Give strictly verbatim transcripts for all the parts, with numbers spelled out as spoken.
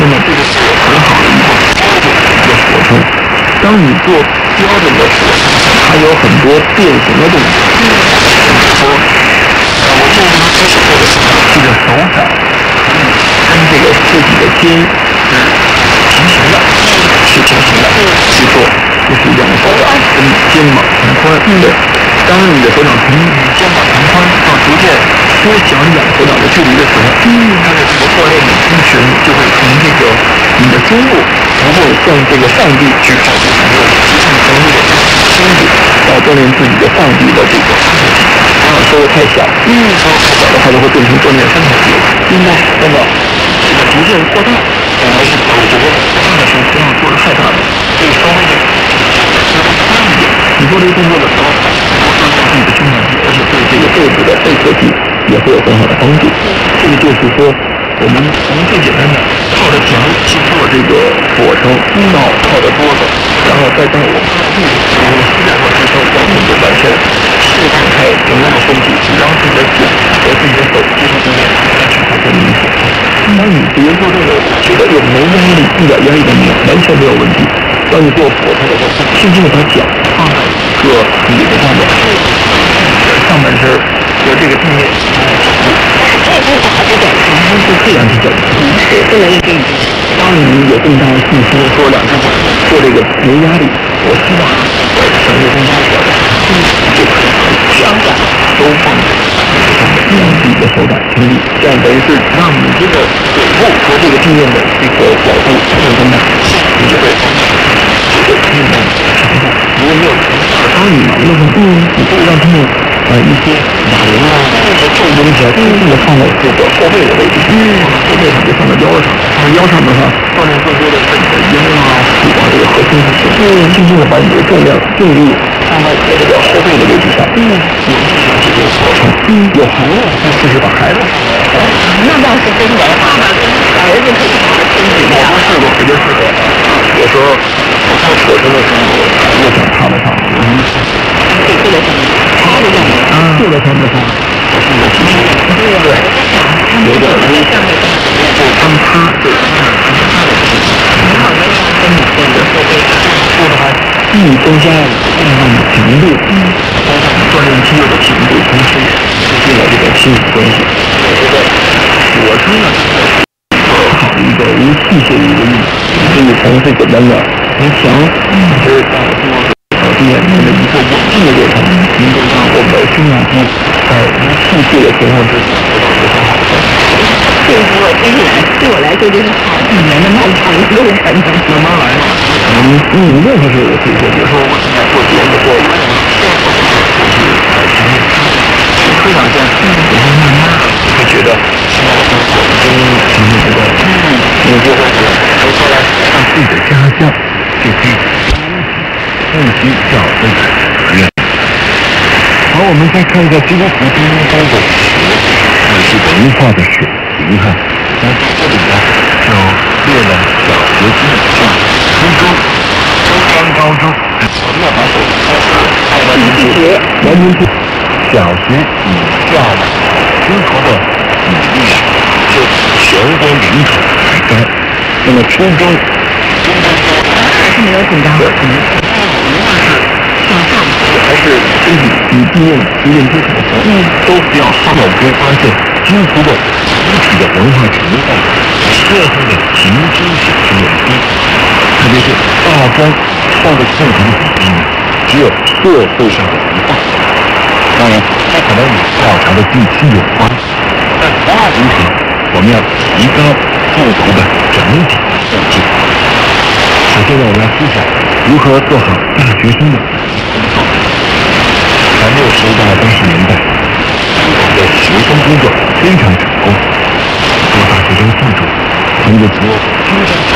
那么这个是很好的一个一个火车。当你做标准的火车，它有很多变形的动作。说，呃，我做这个开始做的时候，这个手掌跟这个自己的肩是平行的，是平行的去做，就是两个手掌跟肩膀同宽。对，当你的手掌从肩膀同宽到逐渐缩小两手掌的距离的时候，嗯，它的这个锻炼的精神就会从这个你的中部，然后向这个上臂去靠近，然后提升从这个身体到锻炼自己的上臂的这个三头肌。当然收的太小，嗯，收的太小的话就会变成锻炼三头肌。明白。那么这个逐渐扩大，还是我觉得扩大的时候不要做的太大了，可以稍微的稍微宽一点。你做这个动作的时候，不光锻炼自己的胸大肌，而且对这个背部的背阔肌也会有很好的帮助。这个就是说，我们从最简单的靠着墙去做这个俯卧撑，到靠着桌子，然后再到我们靠地，用膝盖做支撑，让我们的完全释放开整个的身体，让自己的脚和自己的手接触地面，再去做这个俯卧撑。当你比如说这个觉得有没压力，一点压力都没有，完全没有问题。当你做俯卧撑的时候，轻轻的把脚放在一个你的上面，上半身和这个地面这也是打不短长，它是这样去整。对，这么一个。当你有更大的信心说两只脚做这个没压力，我希望我省略更加小的，嗯，就可以双脚都放在让自己的手掌轻力，这样等于是让你这个腿部和这个地面的这个角度不能更大，你就会这个运动强度。如果没有强大的，当你忙的时候，嗯，你可以让他们呃一些哑铃啊，或者重东西啊，轻轻的放到这个后背的位置，嗯，后背上就放到腰上，放到腰上的话，锻炼更多的是你的腰啊、腹啊这个核心部分，嗯，轻轻的把你的重量重力放到这个后背的位置上，嗯，有力量去做俯卧撑，嗯，有孩子再试试把孩子放在腰上，那倒是真的，爸爸跟小儿子可以好好亲近一下，我试过，我就试过，有时候我做俯卧撑的时候，我想趴在上面，嗯，对，坐在上面，趴在上面，啊，坐在上面上，我是有信心，对对，有点儿微上面就刚趴，对，刚趴的时候，很好的拉伸你的后背，做的还既增加了运动的强度，嗯，加上锻炼肌肉的强度，同时也促进了这个亲子关系。我觉得俯卧撑呢，好的一个无器械的一个运动，可以从最简单的从墙一直到桌子到地面的一个稳定的过程，能够让我们的胸大肌在无器械的情况之下得到一个很好的锻炼。这个我听起来对我来说就是好几年的漫长的路程，慢慢来嘛。可能嗯，任何事我可以做，比如说我现在做节目做有点就是在前面推两下，然后慢慢的你会觉得现在的生活已经平静不断了，嗯，你就会回过来让自己的家乡就可以不需要这个责任。好，我们再看一下基督徒当中的还是文化的水平哈。那这里呢就列了小学、基础、初中、中专、高中，我们要把手开始按照进去，完全是小学以下的基础的比例啊，就全国人口排高。那么初中、中专、高中还是没有紧张，对，无论是向上还是身体与地面逐渐接触的时候，都需要上脑部发现基础的集体的文化情感和社会的情绪显示有低，特别是大专上的课程比例只有社会上的一半。当然，这可能与调查的地区有关，但无论如何，我们要提高复读的整体素质。首先呢，我们要思想如何做好大学生的工作。在六十到八十年代，香港的学生工作非常成功，很多大学生记住，他们就说经常上。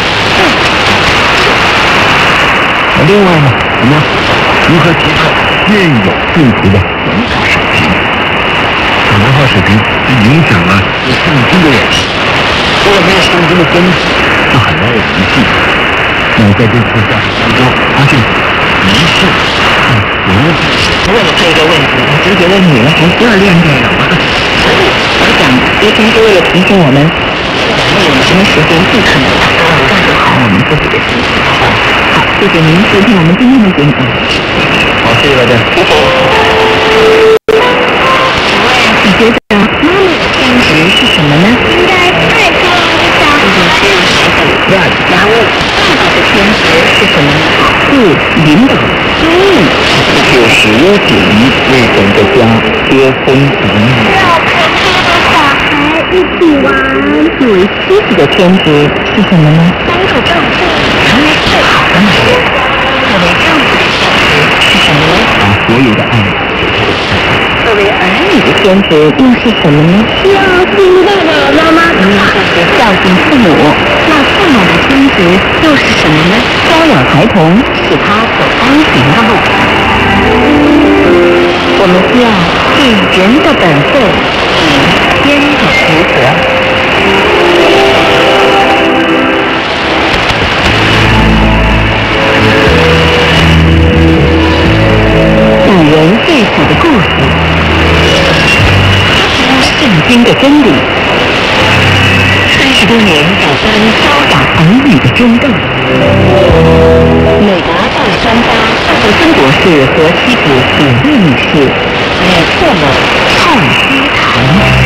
那另外呢，我们要思考如何提高现有信徒的文化水平。这文化水平是影响了对圣经的认识。如果没有圣经的根基，那很难有迷信。那在这次教学当中，发现迷信和文化。为了这个问题，我只觉得女人还是要练这个吗？所以我想，也真是为了提醒我们，我们有什么时候不可能照顾好我们自己的身体。好，谢谢您收听我们今天的节目。 好，谢谢大家。 你觉得妈妈的天职是什么呢？ 应该爱护小孩。 对，然后爸爸的天职是什么？是领导、教育， 就是优点为整个家接风养雨。 要陪他的小孩一起玩。 对，妻子的天职是什么呢？ 当个丈夫， 成为最好的女人。作为丈夫的天职是什么呢？ 把所有的爱。 作为儿女的天职又是什么呢？ 要听爸爸妈妈的话。 孝敬父母。那父母的天职又是什么呢？教养孩童是他所当行的路。我们需要尽人的本分，以天的福德。感人肺腑的故事，圣经的真理。三十多年有关教养儿女的争斗。美国大专家范德森博士和妻子古丽女士与父母促膝谈。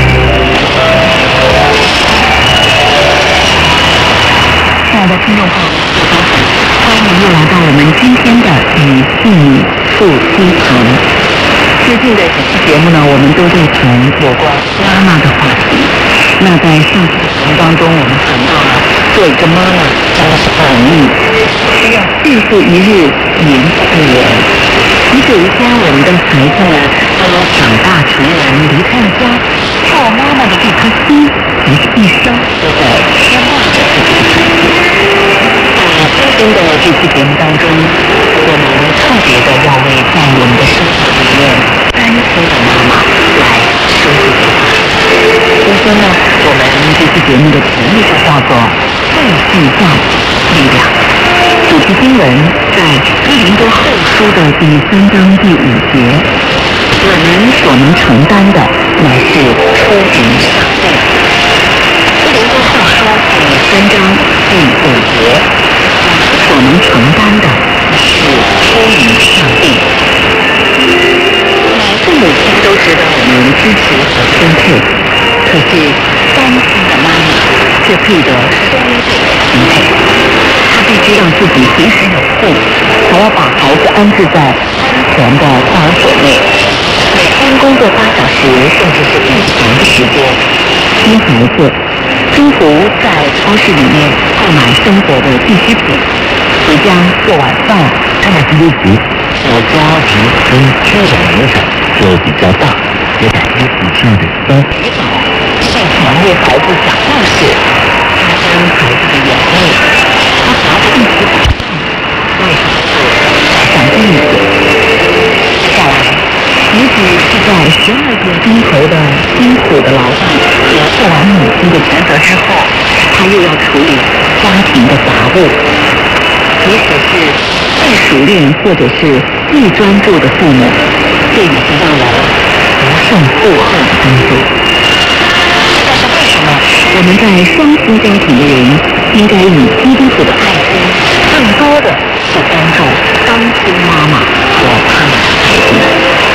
亲爱的听众朋友们，大家好，欢迎又来到我们今天的与父母促膝谈。最近的几期节目呢，我们都在谈有关妈妈的话题。那在上期的节目当中，我们谈到了做一个妈妈真的是不容易，需要日复一日年复一年。即使有一天我们的孩子们都长大成人，离开了家，做妈妈的这颗心还是一生都在牵挂着自己的孩子。在今天的这期节目当中，我们特别的要为在我们的生活里面单亲的妈妈来说一句话。今天呢，我们这期节目的题目就叫做“为信教力量”。主题经文在哥林多后书的第三章第五节。我们所能承担的乃是出于上帝。哥林多后书第三章第五节。我们所能承担的是出于上帝。父母亲都值得我们支持和钦佩，可是单亲的妈妈却配得双倍的钦佩。她必须让自己随时有空，还要把孩子安置在安全的托儿所内，每天工作八小时，甚至是更长的时间接孩子，中途在超市里面购买生活的必需品，回家做晚饭。 他们基督徒在家庭跟家长影响就比较大，有百分之以上的都洗澡、睡前为孩子讲故事，擦干孩子的眼泪，他和他一起打仗，为孩子盖上被子。接下来，女子是在十二个钟头的辛苦的劳动和做完母亲的职责之后，她又要处理家庭的杂物。即使是再熟练或者是愈专注的父母，这也是让人不胜负荷的工作。但是为什么我们在双亲家庭的人应该以基督徒的爱心，更多的去关注单亲妈妈和他们的孩子们？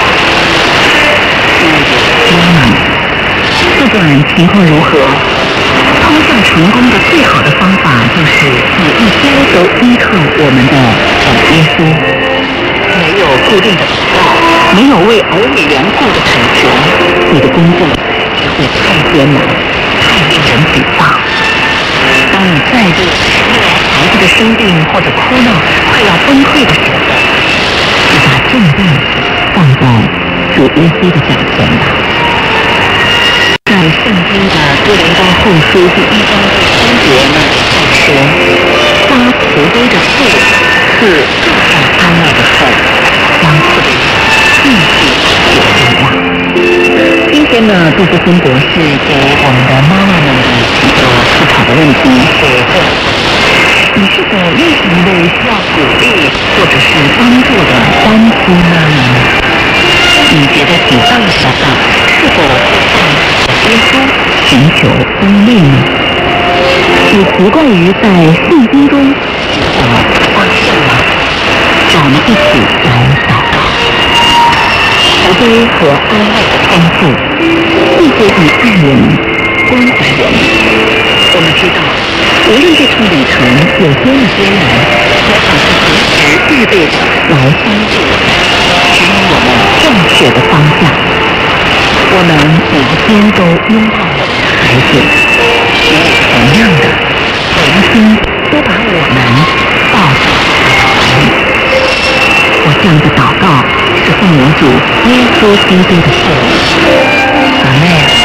亲爱的妈妈们，不管情况如何，通向成功的最好的方法就是每一天都依靠我们的主耶稣。没有固定的祷告，没有为儿女缘故的恳求，你的工作只会太艰难，太令人沮丧。当你再度因为孩子的生病或者哭闹快要崩溃的时候，就把重担放在主耶稣的脚前吧。在圣经的哥林多后书第一章第三节那里说：“发慈悲的父是住在安乐的父，将赐给必须有力量。”今天呢，杜布森博士给我们的妈妈们的一个思考的问题是这样：你是否认识一位需要鼓励或者是帮助的单亲妈妈呢？你觉得沮丧的时候，是否会向耶稣寻求安慰呢？ 你习惯于在信心中我发现了，让我们一起来祷告。慈悲和安慰的天赋，一直以爱我们，关怀我们。我们知道，无论这趟旅程有多么艰难，也好是随时预备着来帮助我们，指引我们正确的方向。我们每一天都拥抱我们的孩子，也同样的，每一天都把我们抱在怀里。我这样的祷告是奉我主耶稣基督的圣名。阿们。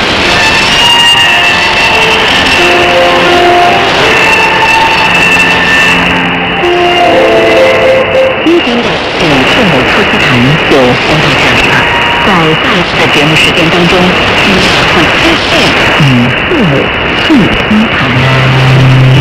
今天的给父母夫妻谈就先到这里了。在下一次的节目时间当中，我们会推荐与父母促膝谈。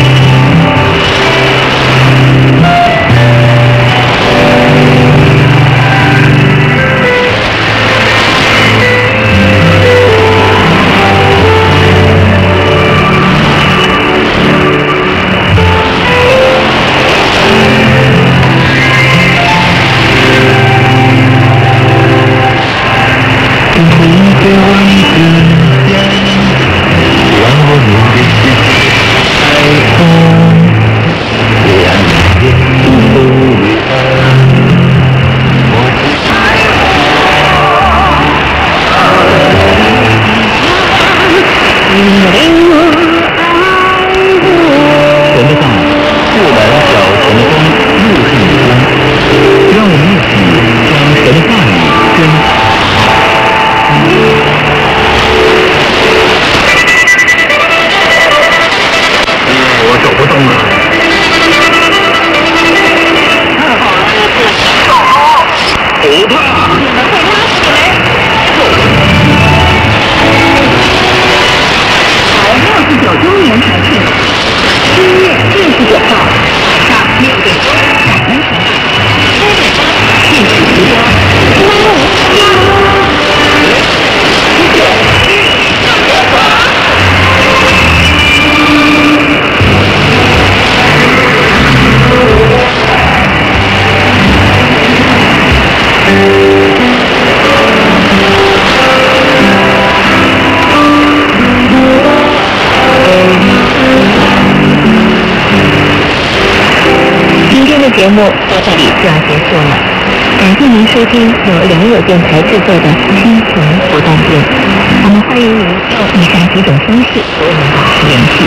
节目到这里就要结束了，感谢您收听由良友电台制作的亲情不断电。我们欢迎您用以下几种方式和我们保持联系：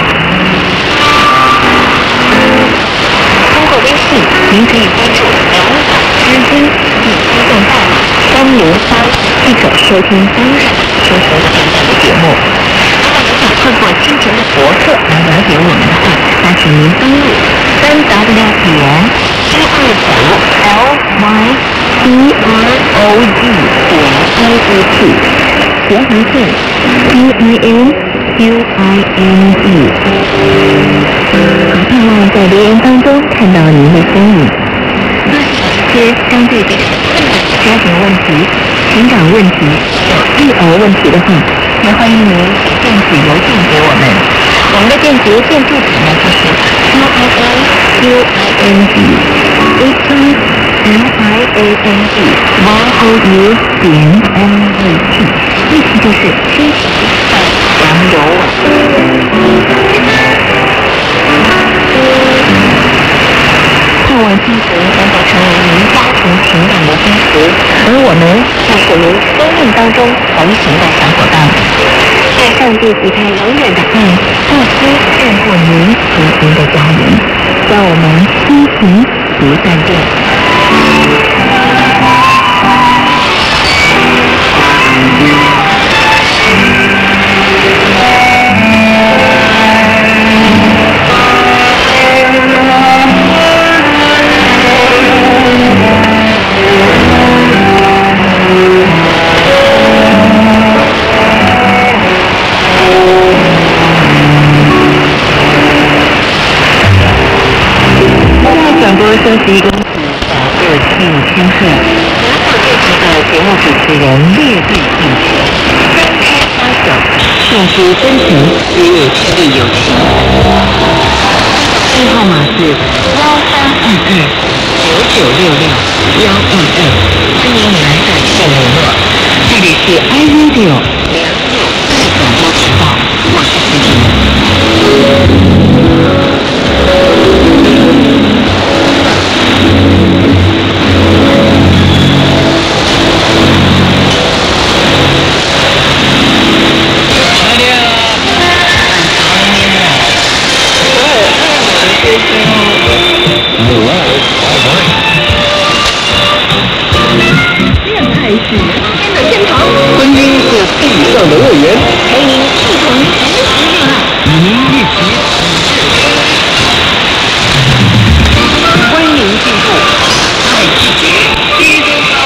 通过微信，您可以关注良友知音并推送到三零八即可收听当日收听的电台的节目。如果您想透过亲情的博客来了解我们的话，那请您登录三 w 点 G 二九 L Y D R O G 点 I E T 斜横线 D I N Q I N G。 很盼望在留言当中看到您的身影。若是一些相对比较困难的家庭问题、情感问题、育儿问题的话，也欢迎您写电子邮件给我们。我们的电子邮件地址呢，就是 Q I N Q I N G H M I A N G Y O U 点 N E T， 意思就是亲情在良友网。盼望亲情能够成为您家庭情感的支持，而我们就是您生命当中同行的小伙伴。愿上帝给他永远的爱，不惜眷顾您和您的家人。让我们亲情不断电。转播收集公司小二七千赫，拿到这集的节目主持人略地进行，三开八九。 信之真诚，与你确立友情。电话号码是幺三二二九九六六幺二二，欢迎你来在线联络。这里是 I Radio 良友爱广播频道，我是徐婷。 婚姻是地上的乐园， 陪您一同学习恋爱。 与您一起欢迎进入爱季节第一周高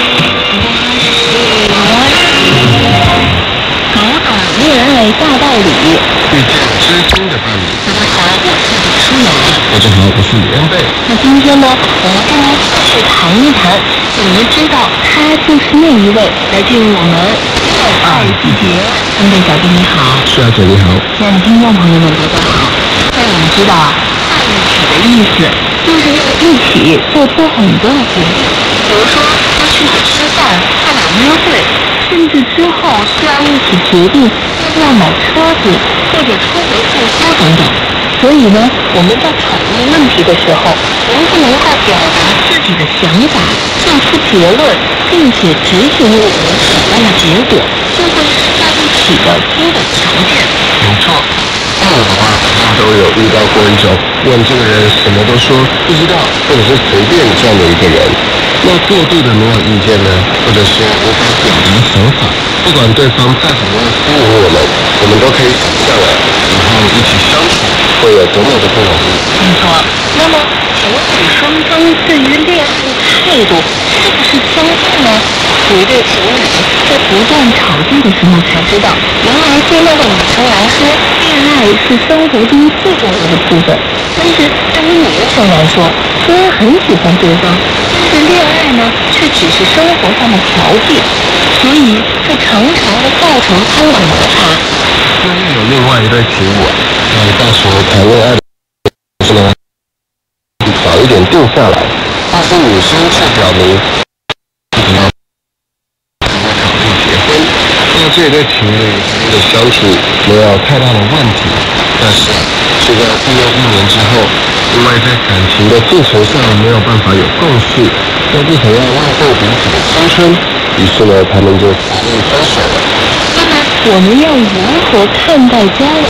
搞懂恋爱大道理， 遇见知心的伴侣。 大家好，我是李舒雅。 大家好，我是李安贝。 那今天呢，我们跟您继续谈一谈，你们知道他就是那一位来进入我们恋爱季节。安贝小弟你好， 是啊，姐你好。 亲爱的听众朋友们，大家好。那我们知道啊，在一起的意思就是要一起做出很多的决定，比如说要去哪吃饭、在哪约会，甚至之后需要一起决定要不要买车子或者出国住宿等等。所以呢，我们在讨论问题的时候，能不能够表达自己的想法，做出结论，并且执行我们想要的结果，就会是在一起的基本条件。 没错，像我的话，好像都有遇到过一种问这个人什么都说不知道，或者是随便这样的一个人。那过度的没有意见呢，或者是无法表达想法，不管对方再怎么样吸引我们，我们都可以想象啊，以后一起相处会有多么的不容易。 没错。那么，情侣双方对于恋爱的态度是不是相近呢？有一对情侣在不断吵架的时候才知道，原来对那个女生来说，恋爱是生活中最重要的部分。但是对于女生来说，虽然很喜欢对方，但是恋爱呢，却只是生活上的调剂，所以会常常的造成他们的摩擦。 那又有另外一对情侣，那到时候谈恋爱的时候呢，早一点定下来，但是女生却表明不要考虑结婚。那这对情侣他们的相处没有太大的问题，但是这个毕业一年之后，因为在感情的进程上没有办法有共识，又不想要浪费彼此的青春，于是呢，他们就决定分手了。 那么我们要如何看待交往？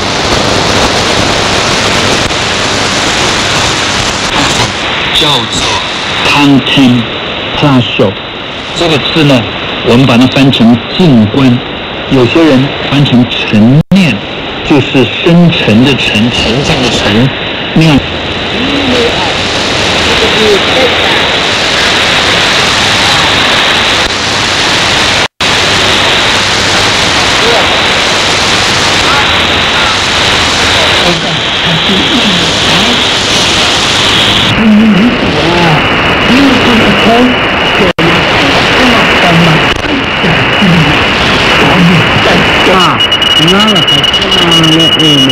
叫做 contemplation 这个字呢，我们把它翻成静观，有些人翻成沉念，就是深沉的沉，沉静的沉，那样。 Ah, nada, no,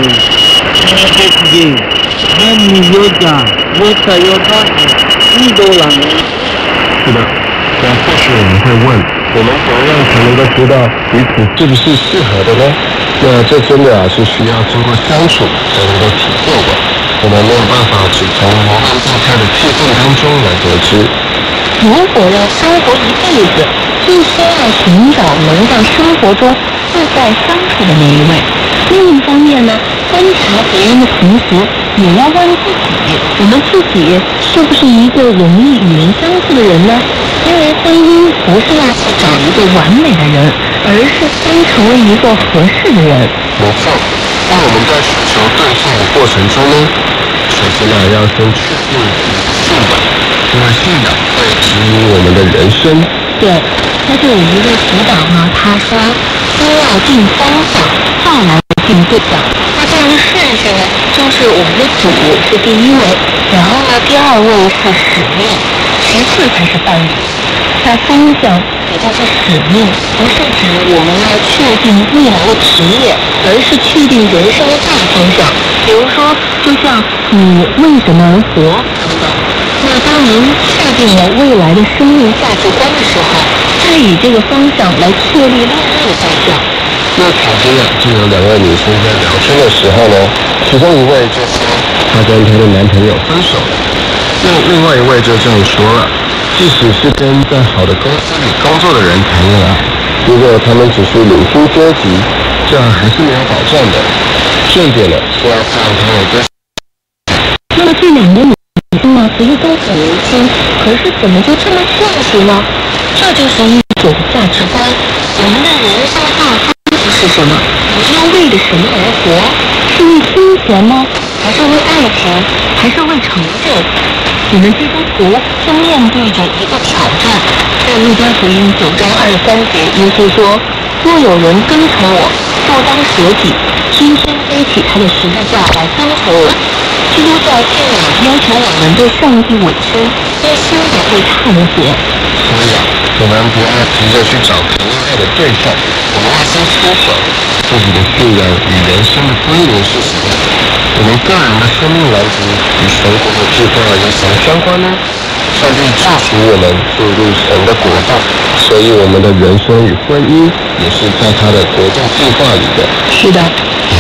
no, Mami yoga, wota yoga, idola。 是的，那或许你会问，我们怎么样才能够知道彼此是不是适合的呢？那这真的啊是需要经过相处才能够体会的，我们没有办法只从模棱放开的气氛当中来得知。 如果要生活一辈子，必须要寻找能在生活中自在相处的那一位。另一方面呢，观察别人的同时，也要问自己，我们自己是不是一个容易与人相处的人呢？因为婚姻不是要去找一个完美的人，而是先成为一个合适的人。 没错，那我们在寻求对象的过程中呢，首先呢要先确定自己的信仰，因为信仰会指引我们的人生。 对，那就有一位辅导呢，他说先要定方向，再来定对象。那这样的顺序呢，就是我们的主是第一位，然后呢第二位是使命，使其次才是伴侣。那方向也就是使命，不是指我们要确定未来的职业，而是确定人生的大方向。比如说，就像你为什么而活等等。那当您确定了未来的生命价值观的时候，再以这个方向来确立另一个方向。 那曾经啊，就有两位女生在聊天的时候呢，其中一位就说她跟她的男朋友分手了，那另外一位就这样说了，即使是跟在好的公司里工作的人谈恋爱，如果他们只是领薪阶级，这样还是没有保障的。重点呢是要看他有跟。 那么这两个女生呢，其实都很年轻，可是怎么就这么现实呢？这就是一种价值观。我们的人生大方向是什么？你是要为了什么而活？是为金钱吗？还是为爱情？还是为成就？你们基督徒正面对着一个挑战。在路加福音九章二十三节，耶稣说：“若有人跟从我，就当舍己，天天背起他的十字架来跟从我。”基督教信仰要求我们对上帝委身，一心的为他们活。 所以啊，我们不要急着去找谈恋爱的对象，我们要先思考自己的信仰与人生的归属是什么。我们个人的生命蓝图与神国的计划有什么相关呢？上帝祝福我们进入神的国度，所以我们的人生与婚姻也是在他的国度计划里的。 是的。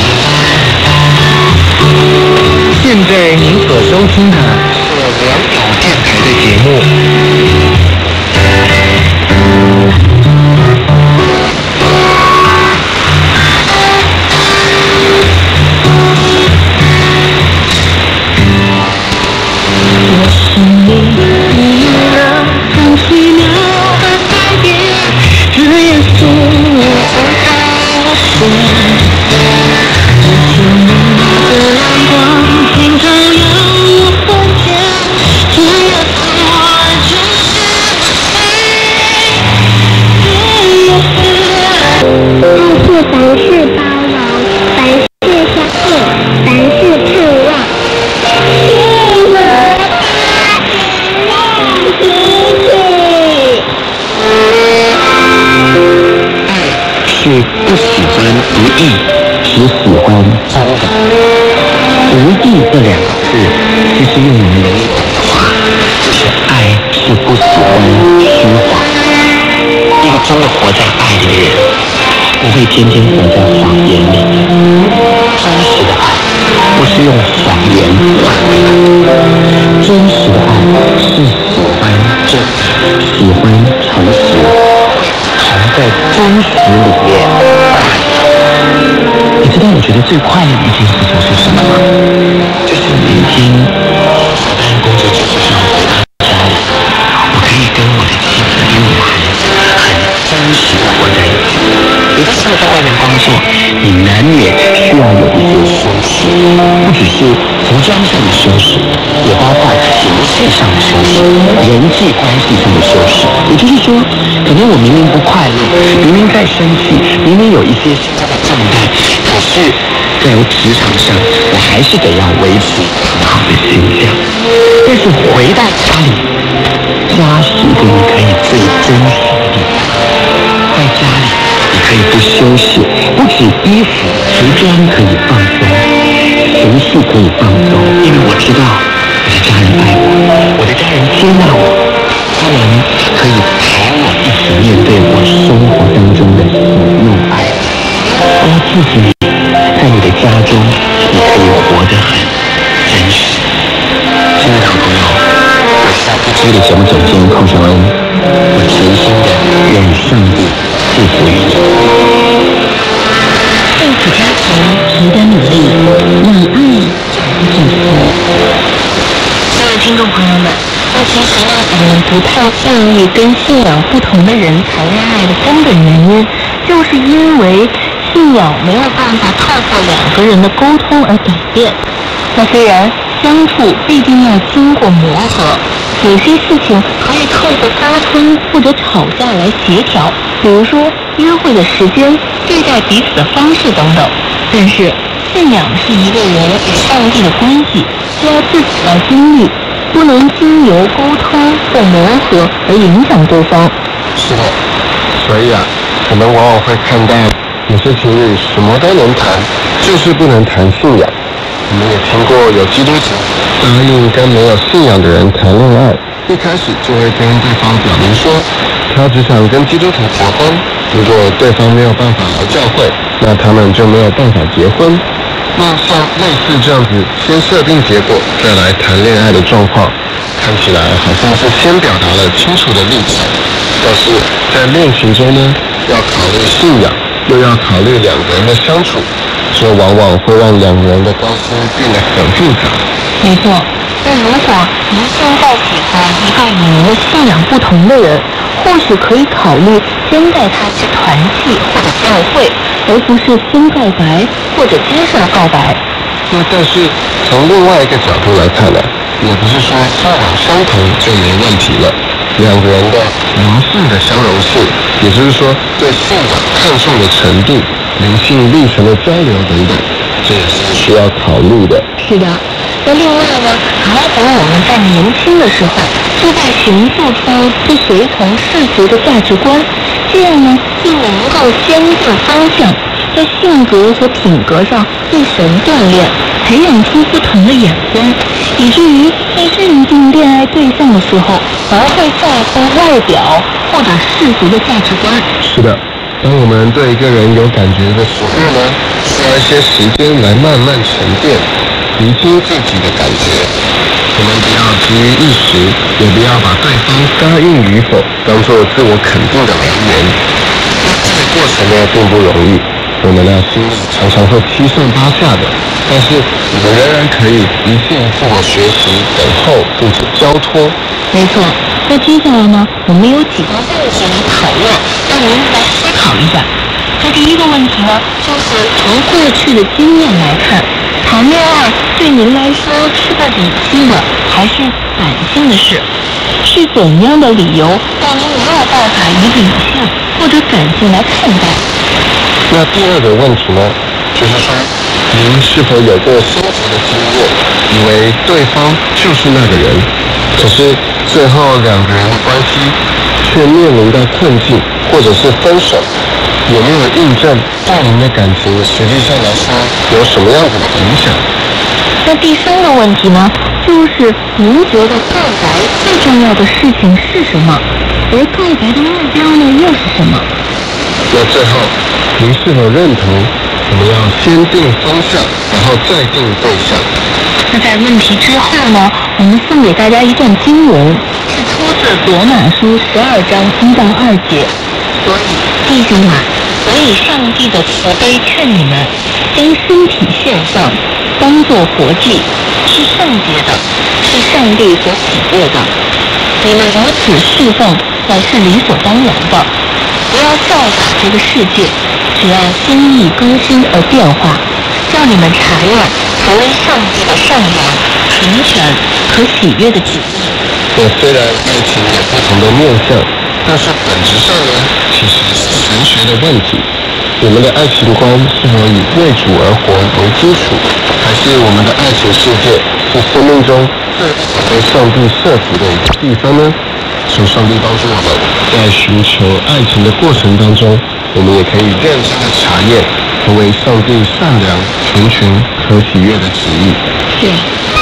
现在您所收听的是良友电台的节目。 我是你一个很奇妙的改变，只耶稣我爱我心。 凡事包容，凡事相信，凡事盼望。 爱是不喜欢不义，只喜欢真的。不义这两个字，其实用我们容易懂的话，就是爱是不喜欢虚谎。一个真的活在爱的人，不会天天活在谎言里。真实的爱不是用谎言换回来的，真实的爱是喜欢真理，喜欢诚实，藏在真实里面。你知道我觉得最快乐的一件事情是什么吗？就是每天下班工作结束之后回到家里，我可以跟我的妻子跟我的孩子很真实的活在一起。有的时候在外面工作，你难免需要有一些修饰，不只是服装上的修饰，也包括情绪上的修饰，人际关系上的修饰。也就是说，可能我明明不快乐，明明在生气，明明有一些心中的重担，可是在我职场上，我还是得要维持很好的形象。但是回到家里，家是一个你可以最真实的地方。在家里，你可以不修饰，不止衣服、服装可以放松，情绪可以放松，因为我知道我的家人爱我，我的家人接纳我，他们可以陪我一起面对我生活当中的喜怒哀乐。而自己在你的家中，你可以活得很真实。亲爱的好朋友，我是下这期的节目总监寇尚恩，我诚心的愿上帝祝福于你。 幸福家庭值得努力，让爱永不幸福。各位听众朋友们，那其实呢，我们不太建议跟信仰不同的人谈恋爱的根本原因，就是因为信仰没有办法透过两个人的沟通而改变。那虽然相处必定要经过磨合，有些事情可以透过沟通或者吵架来协调，比如说约会的时间、对待彼此的方式等等。但是信仰是一个人与上帝的关系，需要自己来经历。 不能经由沟通或磨合而影响对方。 是的，所以啊，我们往往会看到有些情侣什么都能谈，就是不能谈信仰。我们也听过有基督徒答应跟没有信仰的人谈恋爱，一开始就会跟对方表明说，他只想跟基督徒结婚。如果对方没有办法来教会，那他们就没有办法结婚。那像类似这样子，先设定结果再来谈恋爱的状况，看起来好像是先表达了清楚的立场，但是在恋情中呢，要考虑信仰，又要考虑两个人的相处，这往往会让两个人的关系变得很复杂。 没错，那如果您现在喜欢一个与您的信仰不同的人，或许可以考虑先带他去团契或者教会，而不是先告白或者接受告白。 那但是从另外一个角度来看呢，也不是说信仰相同就没问题了。两个人的灵性的相容性，也就是说对信仰看重的程度、灵性历程的交流等等，这也是需要考虑的。 是的，那另外呢，如果我们在年轻的时候就在形塑出不随从世俗的价值观，这样呢就能够坚定方向，在性格和品格上被神锻炼，培养出不同的眼光，以至于在认定恋爱对象的时候，不会在乎外表或者世俗的价值观。 是的，当我们对一个人有感觉的时候呢，需要一些时间来慢慢沉淀，厘清自己的感觉。我们不要急于一时，也不要把对方答应与否当作自我肯定的来源。这个过程呢并不容易，我们的心里常常会七上八下的，但是我们仍然可以一次一次的学习、等候，并且交托。 没错，那接下来呢，我们有几个问题来讨论，让您来思考一下。那第一个问题呢，就是从过去的经验来看，谈恋爱对您来说是个理性的还是感性的事？是怎样的理由让您没有办法以理性或者感性来看待？ 那第二个问题呢，就是说，您是否有过升级的经验，以为对方就是那个人，可是最后两个人的关系却面临到困境，或者是分手？有没有印证对您的感情实际上来说有什么样子的影响？ 那第三个问题呢，就是您觉得告白最重要的事情是什么？而告白的目标呢又是什么？ 那最后，您是否认同我们要先定方向，然后再定对象？ 那在问题之后呢，我们送给大家一段经文，是出自罗马书十二章一到二节。所以弟兄们，我以上帝的慈悲劝你们，将身体献上，当作活祭，是圣洁的，是上帝所喜悦的。你们如此侍奉，乃是理所当然的。不要效法这个世界，只要心意更新而变化，叫你们查验何为上帝的善良、纯全和喜悦的旨意。 那虽然爱情有不同的面向，但是本质上呢，其实是神学的问题。我们的爱情观是否以为主而活为基础，还是我们的爱情世界是生命中最被上帝设伏的一个地方呢？求上帝帮助我们，在寻求爱情的过程当中，我们也可以认真的查验何为上帝善良、纯全和喜悦的旨意。 是。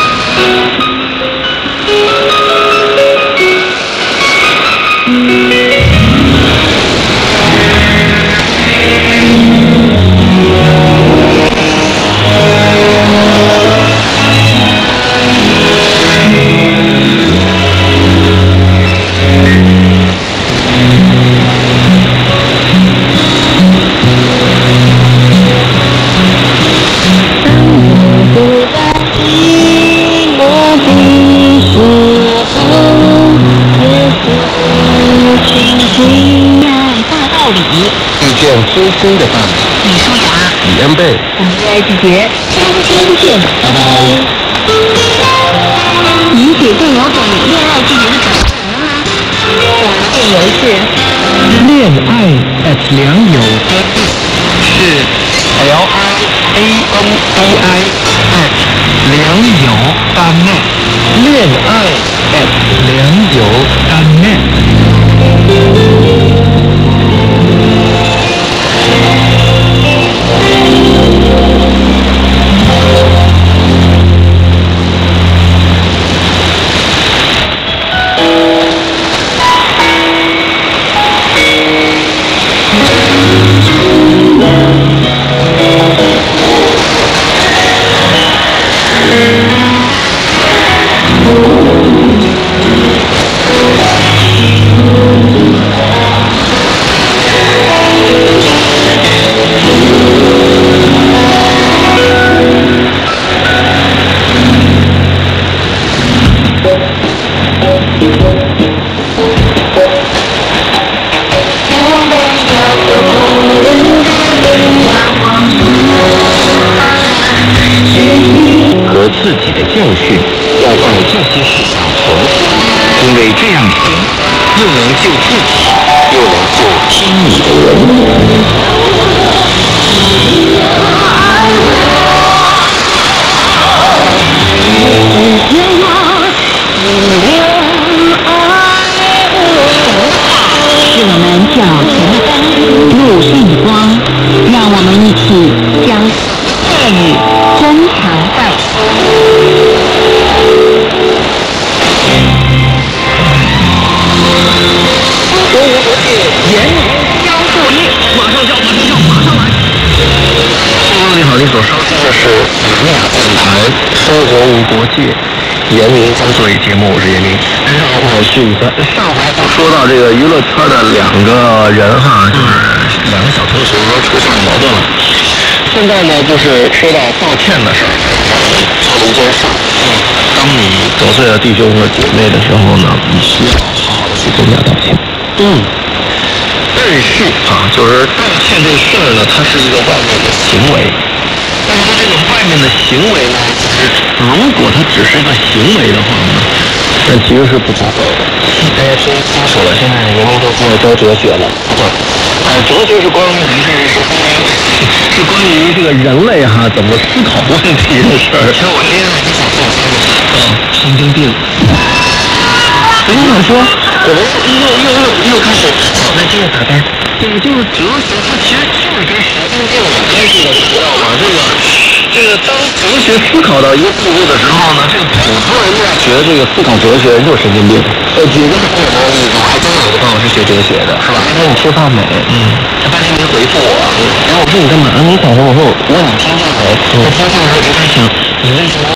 知心的伴侣， 李舒雅、 李恩贝， 我们恋爱季节，天天见，拜拜。您写电邮给恋爱季节的主持人吗？我们的电邮是恋爱 at 良友是 L I A N A I at 良友 dot net 恋爱和自己的教训要在这些事上同行，因为这样行，又能救自己，又能救听你的人。 是我们脚前的路上光，让我们一起将爱与珍藏在中无国界，严将作业，马上叫，马上叫，马上来。听众你好，你所收听的是米亚电台《生活无国界》严明将作业节目，我是严明。上回我是一个，上回就说到这个娱乐圈的两个人哈，就是两个小同学出现矛盾了。现在呢，就是说到道歉的事儿，做了一件事儿。当你得罪了弟兄和姐妹的时候呢，你需要好好的去跟人家道歉。嗯。但是啊，就是道歉这事儿呢，它是一个外面的行为。但是它这个外面的行为呢，就是如果它只是一个行为的话呢，那其实是不足够的。大家听清楚了，现在人们都在教哲学了。呃，哲学是关于是是关于是关于这个人类哈怎么思考问题的事儿。其实我今天很想做嗯，神经病。我就想说，我们又又又又开始脑袋接着打开。这个就是哲学，它其实就是跟神经病有关系的，你知道吗？这个，这个当哲学思考到一个地步的时候呢，这个普通人呢觉得这个思考哲学就是神经病。呃，举个很简单的例子，我还真有一个朋友是学哲学的，是吧？他说你吃饭没？嗯。他半天没回复我，然后我说你干嘛？你想说？我说我我两天就回。我听这个时候就在想，你为什么？